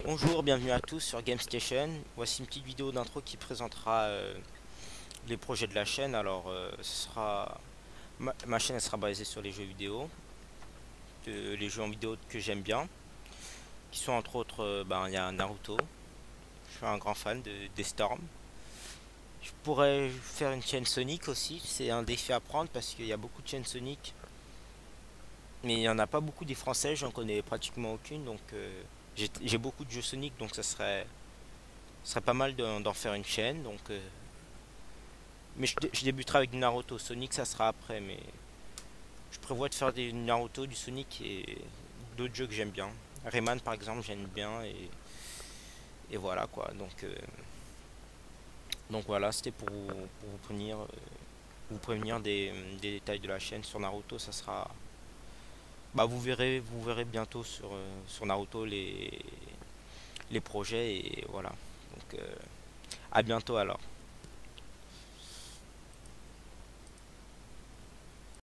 Bonjour, bienvenue à tous sur GameStation. Voici une petite vidéo d'intro qui présentera les projets de la chaîne. Alors, ce sera ma chaîne elle sera basée sur les jeux vidéo, les jeux en vidéo que j'aime bien, qui sont entre autres, il y a Naruto. Je suis un grand fan des Storm. Je pourrais faire une chaîne Sonic aussi. C'est un défi à prendre parce qu'il y a beaucoup de chaînes Sonic, mais il n'y en a pas beaucoup des Français. J'en connais pratiquement aucune, donc j'ai beaucoup de jeux Sonic, donc ce serait pas mal d'en faire une chaîne. Donc mais je débuterai avec du Naruto. Sonic, ça sera après, mais je prévois de faire du Naruto, du Sonic et d'autres jeux que j'aime bien. Rayman, par exemple, j'aime bien et voilà quoi. Donc voilà, c'était pour vous prévenir des détails de la chaîne sur Naruto. Ça sera, vous verrez bientôt sur Naruto les projets et voilà. Donc à bientôt alors.